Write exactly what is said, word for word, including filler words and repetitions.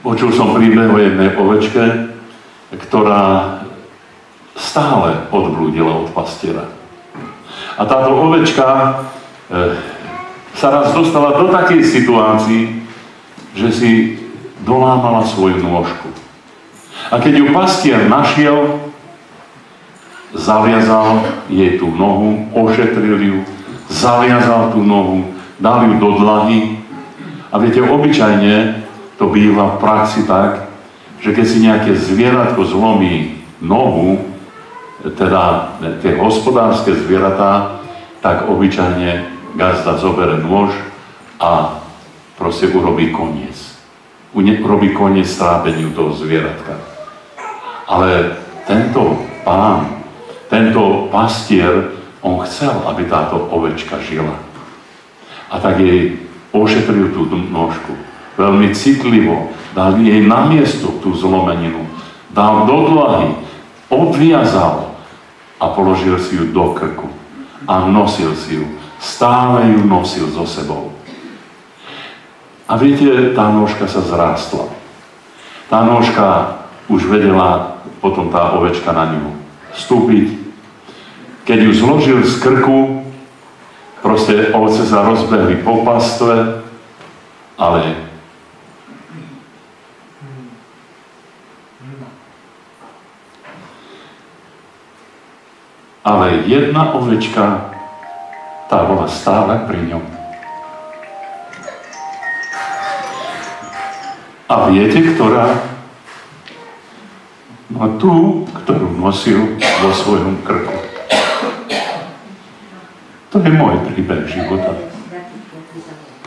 Počul som príbeh o jednej ovečke, ktorá stále odblúdila od pastiera. A táto ovečka e, sa raz dostala do takej situácii, že si dolámala svoju nôžku. A keď ju pastier našiel, zaviazal jej tú nohu, ošetril ju, zaviazal tú nohu, dal ju do dlahy. A viete, obyčajne to býva v praxi tak, že keď si nejaké zvieratko zlomí nohu, teda tie hospodárske zvieratá, tak obyčajne gazda zobere nôž a proste urobí koniec. Urobí koniec trápeniu toho zvieratka. Ale tento pán, tento pastier, on chcel, aby táto ovečka žila. A tak jej ošetril tú nôžku. Veľmi citlivo dal jej na miesto tú zlomeninu. Dal do dlahy, odviazal a položil si ju do krku. A nosil si ju. Stále ju nosil so sebou. A viete, tá nôžka sa zrástla. Tá nôžka už vedela potom tá ovečka na ňu vstúpiť. Keď ju zložil z krku, proste ovce sa rozbehli po pastve, ale ale jedna ovečka, tá bola stále pri ňom. A viete, ktorá? No tú, ktorú nosil vo svojom krku. To je môj príbeh života.